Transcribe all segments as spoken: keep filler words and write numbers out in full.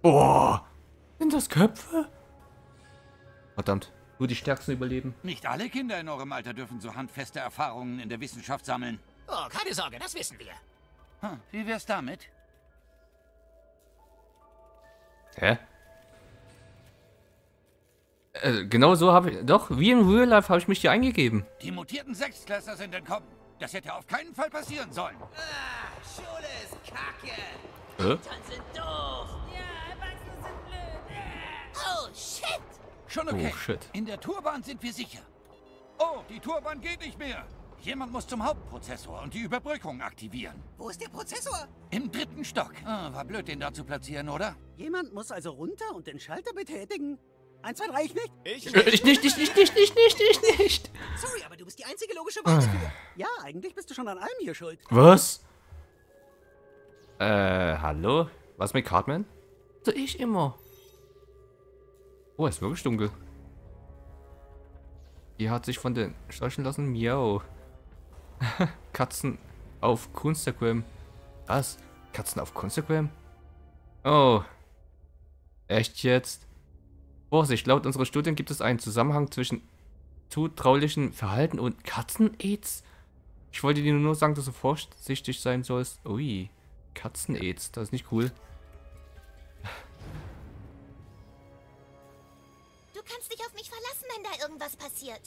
Oh, sind das Köpfe? Verdammt, nur die Stärksten überleben. Nicht alle Kinder in eurem Alter dürfen so handfeste Erfahrungen in der Wissenschaft sammeln. Oh, keine Sorge, das wissen wir. Hm, wie wär's damit? Hä? Äh, genau so habe ich... Doch, wie in Real Life habe ich mich hier eingegeben. Die mutierten Sechstklässler sind entkommen. Das hätte auf keinen Fall passieren sollen. Ah, Schule ist kacke. Hä? Eltern sind doof. Ja, Erwachsene sind blöd. Oh, shit. Schon okay. Oh, shit. In der Tourbahn sind wir sicher. Oh, die Tourbahn geht nicht mehr. Jemand muss zum Hauptprozessor und die Überbrückung aktivieren. Wo ist der Prozessor? Im dritten Stock. Ah, war blöd, den da zu platzieren, oder? Jemand muss also runter und den Schalter betätigen. Eins, zwei, drei, ich nicht? Ich Äh, Ich nicht, ich nicht, nicht, nicht, nicht, nicht, nicht. Sorry, aber du bist die einzige logische Wahl dafür. Ja, eigentlich bist du schon an allem hier schuld. Was? Äh, hallo? Was mit Cartman? So ich immer. Oh, ist wirklich dunkel. Die hat sich von den scheuchen lassen. Miau. Katzen auf Kunstagram. Was? Katzen auf Kunstagram? Oh. Echt jetzt? Vorsicht, laut unserer Studien gibt es einen Zusammenhang zwischen zutraulichem Verhalten und Katzen-Aids. Ich wollte dir nur sagen, dass du vorsichtig sein sollst. Ui, Katzen-Aids, das ist nicht cool. Du kannst dich auf mich verlassen, wenn da irgendwas passiert.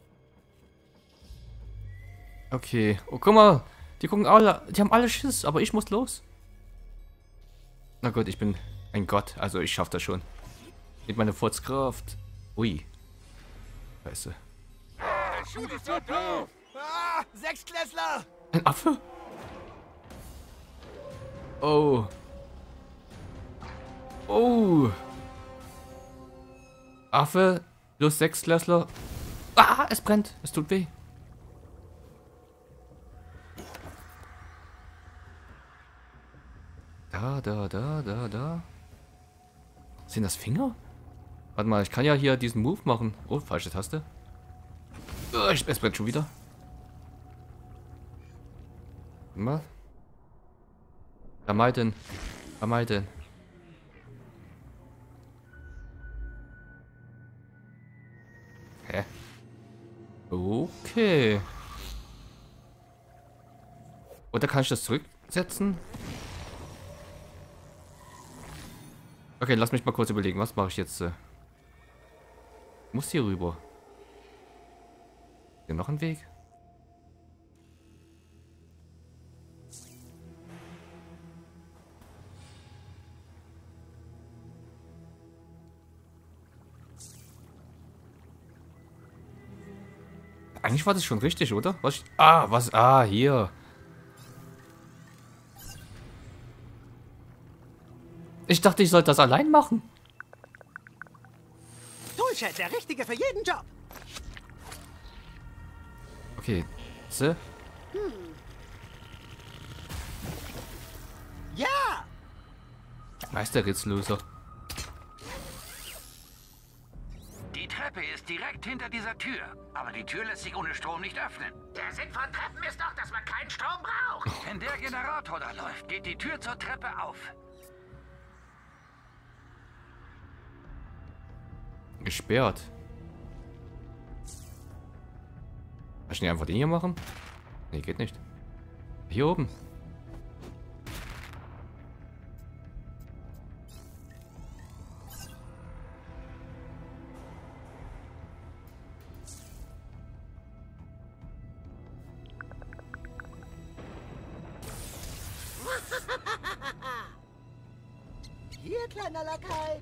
Okay, oh guck mal, die gucken alle, die haben alle Schiss, aber ich muss los. Na gut, ich bin ein Gott, also ich schaff das schon. Mit meiner Furzkraft. Ui. Scheiße. Schule ist so doof. Ah, Sechsklässler. Ein Affe? Oh. Oh. Affe plus Sechsklässler. Ah, es brennt. Es tut weh. Da, da, da, da, da. Sind das Finger? Warte mal, ich kann ja hier diesen Move machen. Oh, falsche Taste. Oh, es brennt schon wieder. Warte mal. Vermeiden. Vermeiden. Hä? Okay. Oder kann ich das zurücksetzen? Okay, lass mich mal kurz überlegen. Was mache ich jetzt? Äh? Ich muss hier rüber. Hier noch ein Weg? Eigentlich war das schon richtig, oder? Was ich, ah, was? Ah, hier. Ich dachte, ich sollte das allein machen. Toolshed, der Richtige für jeden Job. Okay. So. Ja! Meisterritzloser. Die Treppe ist direkt hinter dieser Tür. Aber die Tür lässt sich ohne Strom nicht öffnen. Der Sinn von Treppen ist doch, dass man keinen Strom braucht. Wenn der Generator da läuft, geht die Tür zur Treppe auf. Gesperrt. Kann ich nicht einfach den hier machen? Nee, geht nicht. Hier oben. Hier, kleiner Lakai.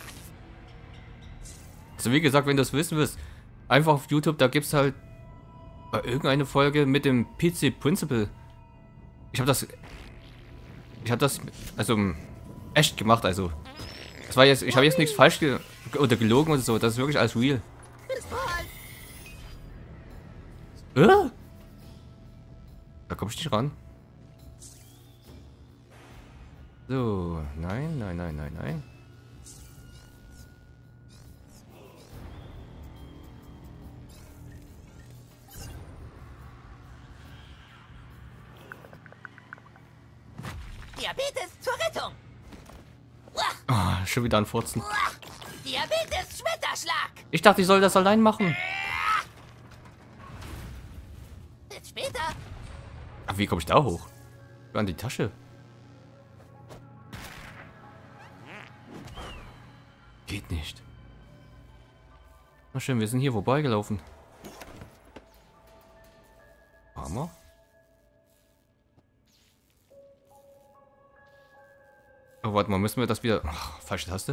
Also wie gesagt, wenn du es wissen willst, einfach auf YouTube, da gibt es halt äh, irgendeine Folge mit dem P C Principle. Ich habe das... Ich habe das... Also echt gemacht, also... Das war jetzt... Ich habe jetzt nichts falsch ge oder gelogen oder so, das ist wirklich alles real. Äh? Da komme ich nicht ran. So, nein, nein, nein, nein, nein. Diabetes zur Rettung. Ah, Schon wieder ein Furzen. Diabetes, Schmetterschlag. Ich dachte, ich soll das allein machen. Bis später. Ach, wie komme ich da hoch? An die Tasche. Geht nicht. Na schön, wir sind hier vorbeigelaufen. Hammer. Oh, warte mal, müssen wir das wieder... Ach, falsche Taste.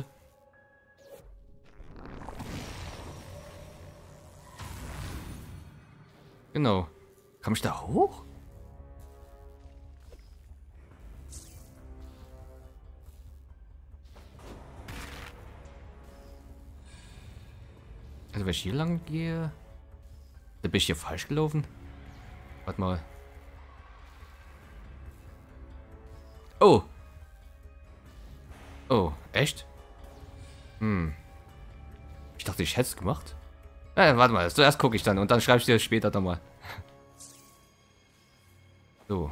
Genau. Komm ich da hoch? Also wenn ich hier lang gehe... Da bin ich hier falsch gelaufen. Warte mal. Oh. Oh, echt? Hm. Ich dachte, ich hätte es gemacht. Äh, warte mal, zuerst gucke ich dann und dann schreibe ich dir später nochmal. So.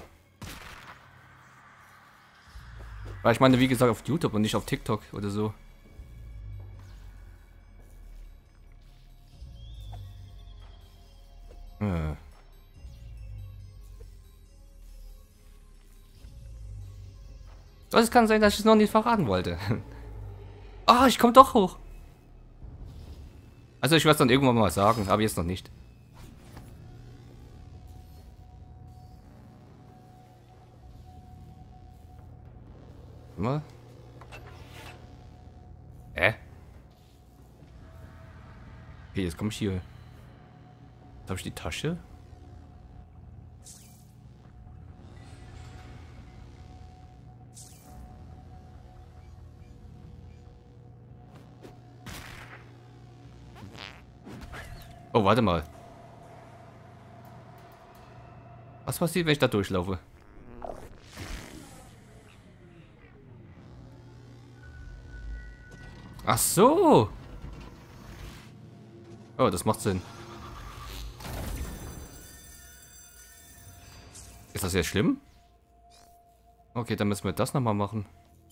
Weil ich meine, wie gesagt, auf YouTube und nicht auf TikTok oder so. Äh. So, es kann sein, dass ich es noch nicht verraten wollte. Ah, oh, ich komme doch hoch. Also ich werde es dann irgendwann mal sagen, aber jetzt noch nicht. Mal. Äh? Okay, jetzt komme ich hier. Jetzt habe ich die Tasche. Oh, warte mal. Was passiert, wenn ich da durchlaufe? Ach so. Oh, das macht Sinn. Ist das jetzt schlimm? Okay, dann müssen wir das nochmal machen.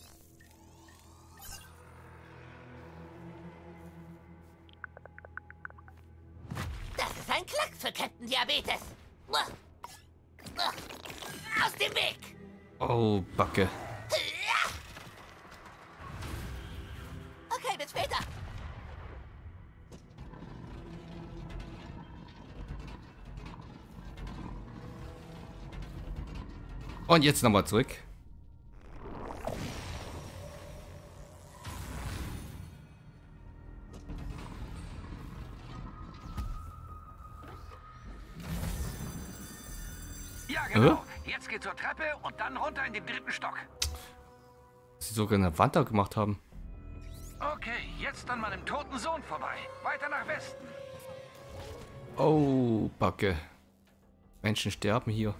Das ist ein Klack für Captain Diabetes. Aus dem Weg. Oh, Backe. Okay, bis später. Und jetzt nochmal zurück. Ja, genau. Jetzt geht zur Treppe und dann runter in den dritten Stock. Sie sogar eine Wand da gemacht haben. Okay, jetzt an meinem toten Sohn vorbei. Weiter nach Westen. Oh, Backe. Menschen sterben hier.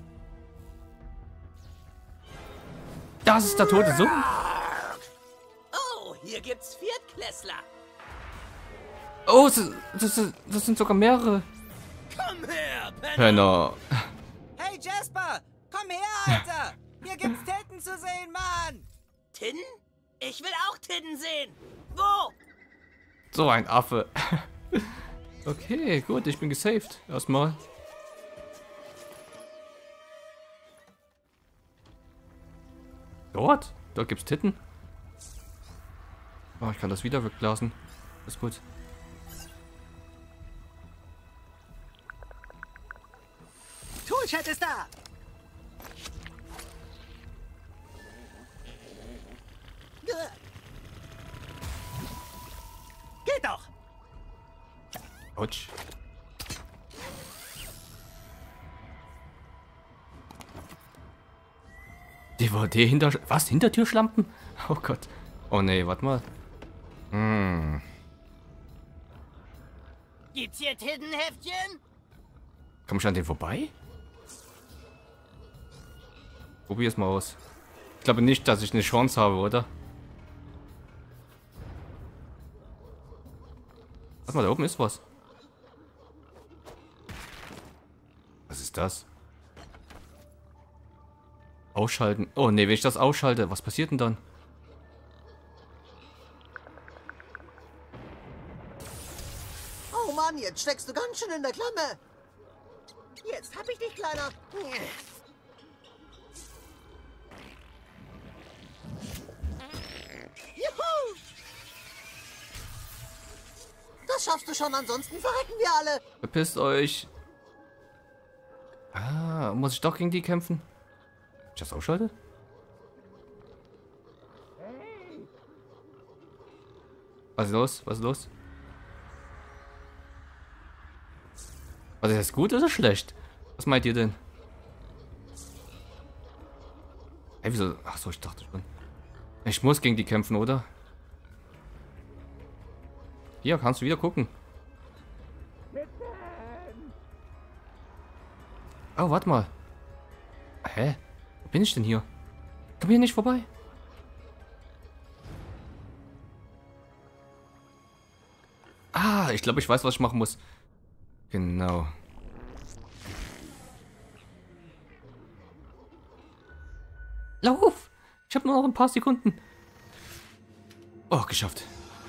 Das ist der tote Sohn. Oh, hier gibt's Viertklässler. Oh, das, das, das sind sogar mehrere. Komm her, Penner. Penner. Hey Jasper, komm her, Alter! Hier gibt's Titten zu sehen, Mann! Titten? Ich will auch Titten sehen. Wo? So ein Affe. Okay, gut, ich bin gesaved. Erstmal. Dort? Dort gibt's Titten. Oh, ich kann das wieder wegblasen. Ist gut. Toolchat ist da. Geht doch. Autsch. D V D hinter... Was? Hintertürschlampen? Oh Gott. Oh nee, warte mal. Hm. Gibt's hier Tittenheftchen? Komm ich an den vorbei? Probier's mal aus. Ich glaube nicht, dass ich eine Chance habe, oder? Warte mal, da oben ist was. Was ist das? Ausschalten. Oh ne, wenn ich das ausschalte, was passiert denn dann? Oh Mann, jetzt steckst du ganz schön in der Klamme. Jetzt hab ich dich, Kleiner. Juhu! Das schaffst du schon, ansonsten verrecken wir alle. Verpisst euch. Ah, muss ich doch gegen die kämpfen? Ich das ausschalte? Was ist los? Was ist los? Was ist das, gut oder schlecht? Was meint ihr denn? Hey, wieso? Ach so, ich dachte schon. Ich muss gegen die kämpfen, oder? Hier, kannst du wieder gucken. Oh, warte mal. Hä? Wo bin ich denn hier? Komm hier nicht vorbei. Ah, ich glaube, ich weiß, was ich machen muss. Genau. Lauf! Ich habe nur noch ein paar Sekunden. Oh, geschafft.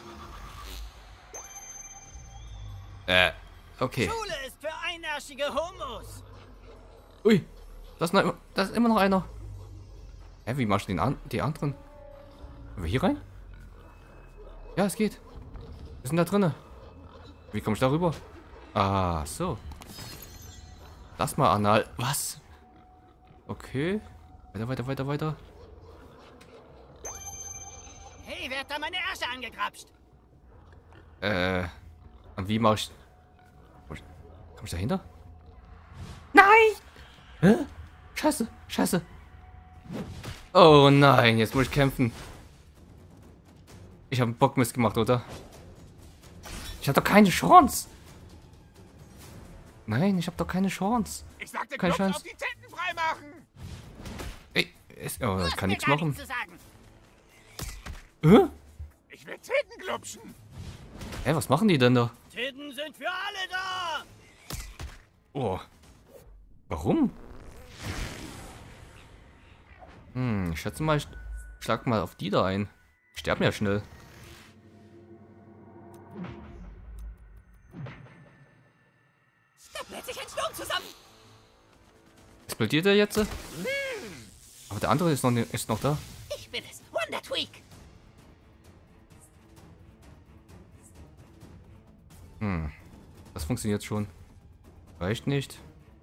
Äh, okay. Schule ist für einarschige Homos. Ui, das ist, noch, das ist immer noch einer. Hä, wie machst du den an, die anderen? Können wir hier rein? Ja, es geht. Wir sind da drinnen. Wie komme ich da rüber? Ah, so. Lass mal anal. Was? Okay. Weiter, weiter, weiter, weiter. Hey, wer hat da meine Ärsche angegrapscht? Äh. Und wie mach ich. Komm ich dahinter? Nein! Hä? Scheiße, scheiße. Oh nein, jetzt muss ich kämpfen. Ich habe einen Bockmist gemacht, oder? Ich habe doch keine Chance. Nein, ich habe doch keine Chance. Ich sagte, Keine Knopf Chance. auf die Titten freimachen. Ey, es, oh, Du ich hast kann mir nichts gar machen. nichts zu sagen. Hä? Ich will Titten glupschen. Hä, was machen die denn da? Titten sind für alle da. Oh. Warum? Hm, ich schätze mal, ich schlag mal auf die da ein. Sterben ja schnell. Da bläht sich ein Sturm zusammen. Explodiert er jetzt? Aber der andere ist noch, ist noch da. Ich bin es, Wonder Tweak. Hm. Das funktioniert schon. Reicht nicht.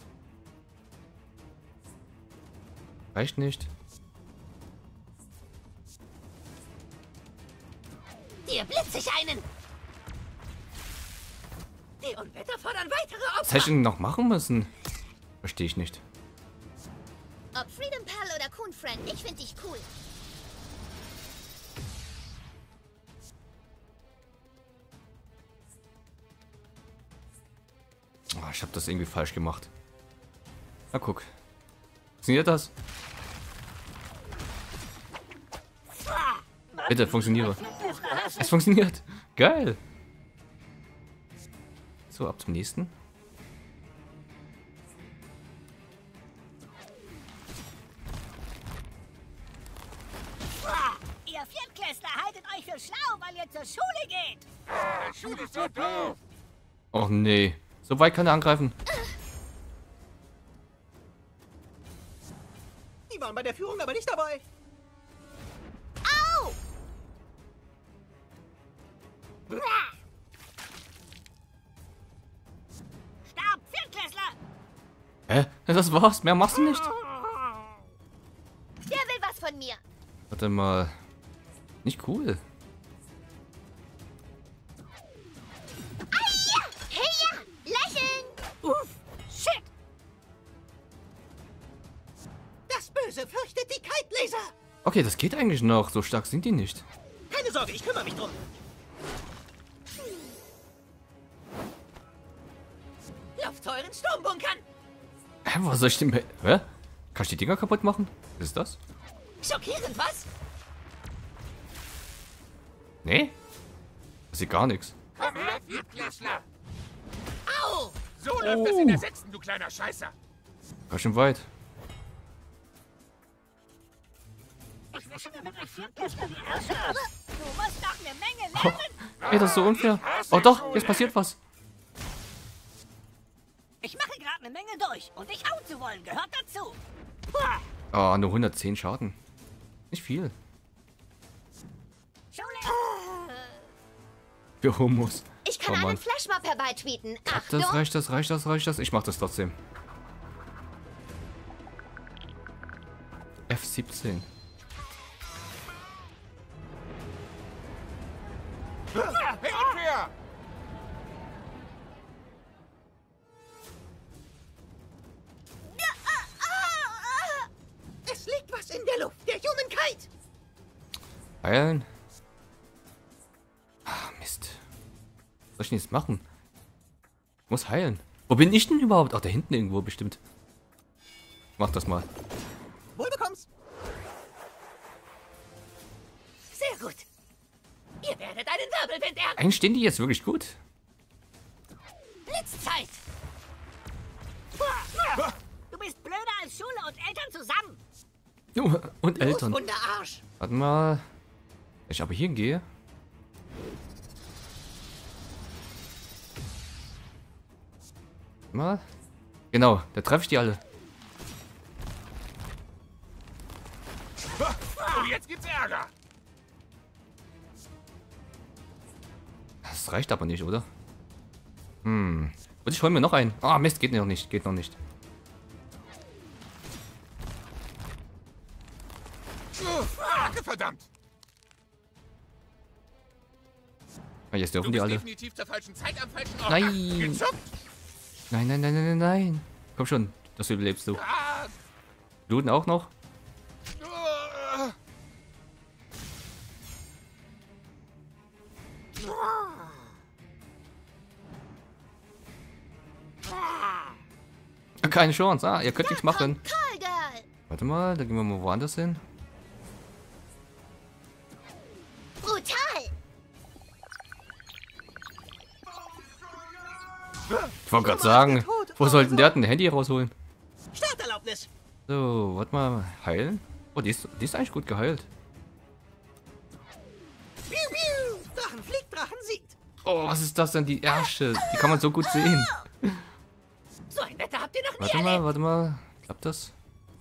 Reicht nicht. Dir blitze ich einen. Die Unwetter fordern weitere Opfer. Was hätte ich denn noch machen müssen? Verstehe ich nicht. Ob Freedom Pal oder Coon Friend, ich finde dich cool. Oh, ich habe das irgendwie falsch gemacht. Na guck. Funktioniert das? Bitte, funktioniere. Es funktioniert. Geil. So, ab zum nächsten. Ihr Viertklässler haltet euch für schlau, weil ihr zur Schule geht. Ah, Schule ist so doof. Och nee. So weit kann er angreifen. Die waren bei der Führung aber nicht dabei. Au! Stab, Viertklässler. Hä? Das war's. Mehr machst du nicht. Der will was von mir. Warte mal. Nicht cool. Aia! Hey ja! Lächeln! Uff, shit. Das Böse fürchtet die Kite-Laser. Okay, das geht eigentlich noch. So stark sind die nicht. Keine Sorge, ich kümmere mich drum. Luft zu euren Sturmbunkern. Hä, was soll ich denn... Hä? Kann ich die Dinger kaputt machen? Was ist das? Schockierend, was? Nee? Das sieht gar nichts. Komm her, Viertklässler. Au! So läuft das in der Sechsten, du kleiner Scheißer. Ganz schön weit. Ich wüsste mir mit euch Viertklässler die Ärsche ab. Du musst doch eine Menge lernen. Ey, das ist so unfair. Oh doch, jetzt passiert was. durch. Und dich hauen zu wollen, gehört dazu. Oh, nur hundertzehn Schaden. Nicht viel. Für Homos. Ich kann Oh Mann. einen Flashmob herbeitweeten. Achtung! Das reicht, das reicht, das reicht, das. Ich mach das trotzdem. F siebzehn. Es liegt was in der Luft. Der Human Kite. Heilen. Ah, Mist. Was soll ich denn jetzt machen? Ich muss heilen. Wo bin ich denn überhaupt? Ach, da hinten irgendwo bestimmt. Mach das mal. Wohl bekommst. Sehr gut. Ihr werdet einen Wirbelwind ernten. Eigentlich stehen die jetzt wirklich gut. Blitzzeit. Du bist blöder als Schule und Eltern zusammen. Oh, und Eltern. Los, Arsch. Warte mal. Wenn ich aber hier gehe. Warte mal. Genau, da treffe ich die alle. Und jetzt gibt's Ärger. Das reicht aber nicht, oder? Hm. Und ich hol mir noch einen. Ah, Mist, geht noch nicht. Geht noch nicht. Ach, verdammt. Ah, jetzt Du dürfen die bist alle. definitiv zur falschen Zeit am falschen Ort. Nein. Gezupft. Nein, nein, nein, nein, nein, nein. Komm schon, das überlebst du. Ah, Bluten auch noch? uh, Keine Chance. Ah, ihr könnt nichts machen. Call Girl! Warte mal, da gehen wir mal woanders hin. Brutal! Ich wollte gerade sagen, wo sollten der denn ein Handy rausholen? Starterlaubnis. So, warte mal, heilen? Oh, die ist, die ist eigentlich gut geheilt. Piu, piu. Drachen fliegt, Drachen siegt. Oh, was ist das denn? Die Ärsche, die kann man so gut sehen. So ein Wetter habt ihr noch nie Warte mal, warte mal. Klappt das?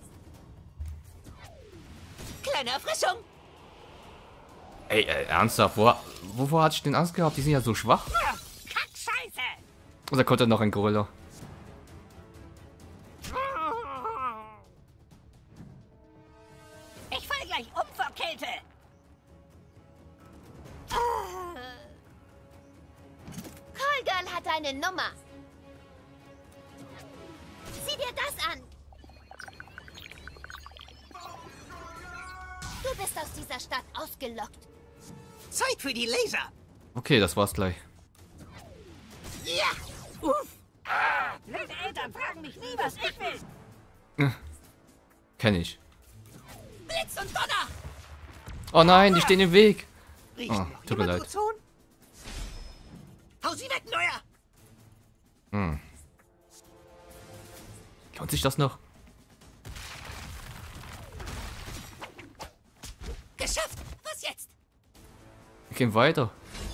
Kleine Erfrischung. Ey, äh, ernsthaft, wo, wovor hatte ich denn Angst gehabt? Die sind ja so schwach. Kackscheiße. Oder kommt da noch ein Gorilla? Ich fall gleich um vor Kälte. Call Girl hat eine Nummer. Sieh dir das an. Du bist aus dieser Stadt ausgelockt. Zeit für die Laser. Okay, das war's gleich. Ja. Blöde Eltern fragen mich nie, was ich will. Kenn ich. Blitz und Donner. Oh nein, die stehen im Weg. Riecht Oh, noch tut mir jemand leid. Ozon? Hau sie weg, Neuer. Hm. Lohnt sich das noch? Geschafft. Was jetzt? Wir gehen weiter.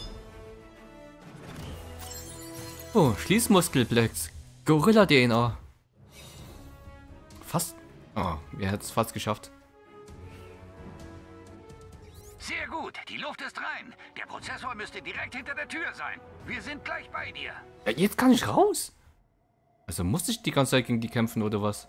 Oh, Schließmuskelplex. Gorilla-D N A. Fast. Oh, wir hätten es fast geschafft. sehr gut, die Luft ist rein. Der Prozessor müsste direkt hinter der Tür sein. Wir sind gleich bei dir. Ja, jetzt kann ich raus. Also musste ich die ganze Zeit gegen die kämpfen oder was?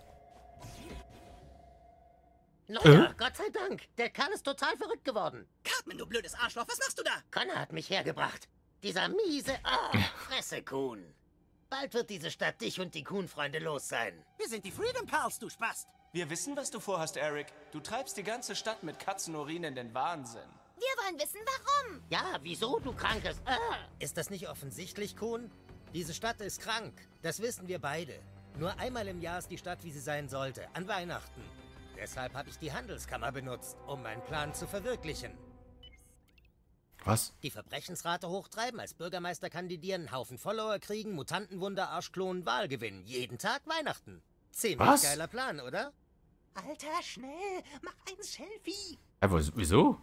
Naja, Gott sei Dank. Der Kerl ist total verrückt geworden. Cartman, du blödes Arschloch, was machst du da? Connor hat mich hergebracht. Dieser miese... Ah, Fresse, Kuhn. Bald wird diese Stadt dich und die Kuhn-Freunde los sein. Wir sind die Freedom Pals, du Spast. Wir wissen, was du vorhast, Eric. Du treibst die ganze Stadt mit Katzenurin in den Wahnsinn. Wir wollen wissen, warum. Ja, wieso, du krankes... Ah. Ist das nicht offensichtlich, Kuhn? Diese Stadt ist krank. Das wissen wir beide. Nur einmal im Jahr ist die Stadt, wie sie sein sollte. An Weihnachten. Deshalb habe ich die Handelskammer benutzt, um meinen Plan zu verwirklichen. Was? Die Verbrechensrate hochtreiben, als Bürgermeister kandidieren, einen Haufen Follower kriegen, Mutantenwunder, Arschklonen, Wahl gewinnen. Jeden Tag Weihnachten. Ziemlich Was? geiler Plan, oder? Alter, schnell, mach ein Selfie. Aber wieso?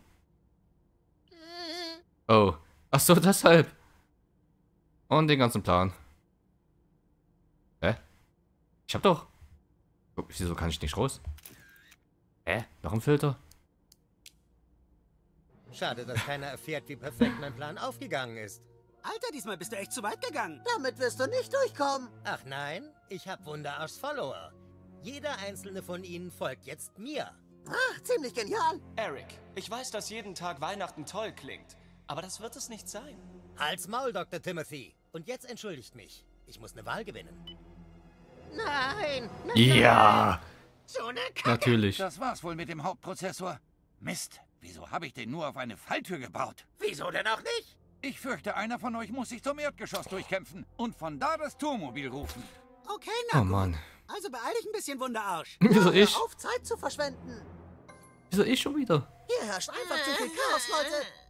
Oh. Ach so, deshalb. Und den ganzen Plan. Hä? Ich hab doch... Oh, wieso kann ich nicht raus? Hä? Noch ein Filter? Schade, dass keiner erfährt, wie perfekt mein Plan aufgegangen ist. Alter, diesmal bist du echt zu weit gegangen. Damit wirst du nicht durchkommen. Ach nein, ich habe Wunderarschs Follower. Jeder einzelne von ihnen folgt jetzt mir. Ach, ziemlich genial. Eric, ich weiß, dass jeden Tag Weihnachten toll klingt. Aber das wird es nicht sein. Halt's Maul, Doktor Timothy. Und jetzt entschuldigt mich. Ich muss eine Wahl gewinnen. Nein! nein Ja! So eine Kacke! Natürlich. Das war's wohl mit dem Hauptprozessor. Mist, wieso habe ich den nur auf eine Falltür gebaut? Wieso denn auch nicht? Ich fürchte, einer von euch muss sich zum Erdgeschoss durchkämpfen und von da das Tourmobil rufen. Okay, na Oh gut. Mann. Also beeil dich ein bisschen, Wunderarsch. Wieso Hör ich? auf, Zeit zu verschwenden. Wieso ich schon wieder? Hier herrscht einfach zu viel Chaos, Leute.